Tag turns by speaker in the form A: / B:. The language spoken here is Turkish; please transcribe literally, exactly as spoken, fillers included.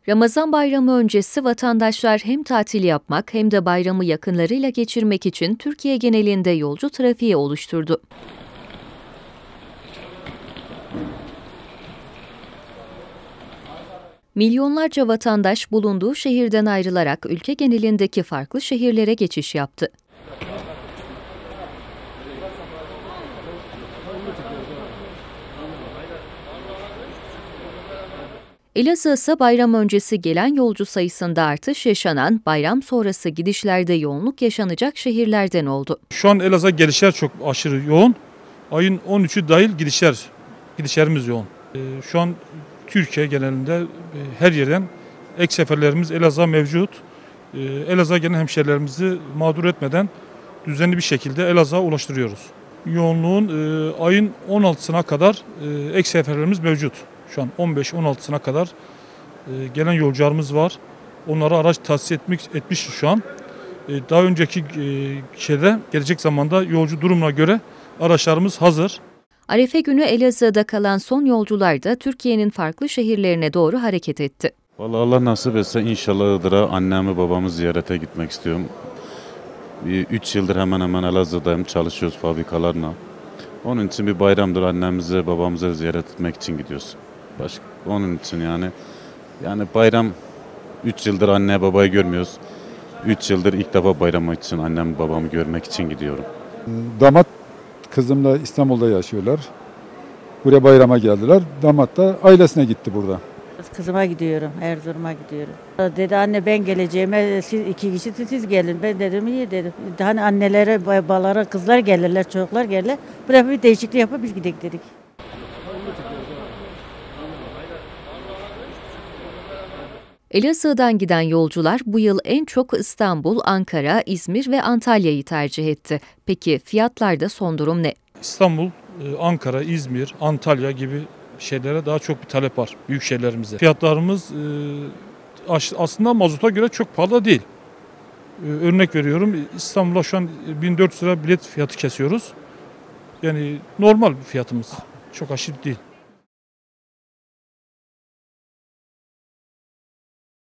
A: Ramazan bayramı öncesi vatandaşlar hem tatil yapmak hem de bayramı yakınlarıyla geçirmek için Türkiye genelinde yolcu trafiği oluşturdu. Milyonlarca vatandaş bulunduğu şehirden ayrılarak ülke genelindeki farklı şehirlere geçiş yaptı. Elazığ ise bayram öncesi gelen yolcu sayısında artış yaşanan, bayram sonrası gidişlerde yoğunluk yaşanacak şehirlerden oldu.
B: Şu an Elazığ'a gelişler çok aşırı yoğun. Ayın on üçü dahil gidişler, gidişlerimiz yoğun. Şu an Türkiye genelinde her yerden ek seferlerimiz Elazığ'a mevcut. Elazığ'a gelen hemşehrilerimizi mağdur etmeden düzenli bir şekilde Elazığ'a ulaştırıyoruz. Yoğunluğun ayın on altısına kadar ek seferlerimiz mevcut. Şu an on beş on altısına kadar gelen yolcularımız var. Onlara araç tahsis etmek, etmiş şu an. Daha önceki şeyde gelecek zamanda yolcu durumuna göre araçlarımız hazır.
A: Arefe günü Elazığ'da kalan son yolcular da Türkiye'nin farklı şehirlerine doğru hareket etti.
C: Vallahi Allah nasip etse inşallah Iğdır'a annemi babamı ziyarete gitmek istiyorum. Üç yıldır hemen hemen Elazığ'dayım, çalışıyoruz fabrikalarla. Onun için bir bayramdır, annemizi babamızı ziyaret etmek için gidiyoruz. Başka, onun için yani yani bayram üç yıldır anne babayı görmüyoruz. üç yıldır ilk defa bayram için annem babamı görmek için gidiyorum.
D: Damat kızımla İstanbul'da yaşıyorlar. Buraya bayrama geldiler. Damat da ailesine gitti burada.
E: Kızıma gidiyorum, Erzurum'a gidiyorum. Dedi anne ben geleceğime siz iki kişi siz gelin. Ben dedim iyi dedim. Hani annelere, babalara, kızlar gelirler, çocuklar gelirler. Buraya bir değişiklik yapıp biz gidelim dedik.
A: Elazığ'dan giden yolcular bu yıl en çok İstanbul, Ankara, İzmir ve Antalya'yı tercih etti. Peki fiyatlarda son durum ne?
B: İstanbul, Ankara, İzmir, Antalya gibi şeylere daha çok bir talep var büyük şehirlerimize. Fiyatlarımız aslında mazota göre çok pahalı değil. Örnek veriyorum, İstanbul'a şu an bin dört yüz lira bilet fiyatı kesiyoruz. Yani normal bir fiyatımız, çok aşırı değil.